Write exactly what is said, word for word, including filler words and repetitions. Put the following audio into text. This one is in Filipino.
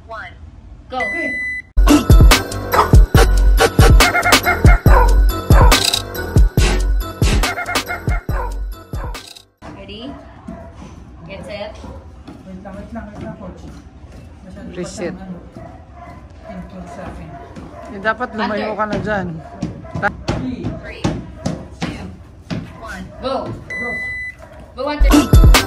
one. Go. Okay. Ready? Get set. Wait lang, wait lang, wait lang, coach. Reset. Input sa akin. Eh, dapat lumayo ka na dyan. Three, two, one, go. Go. Go on to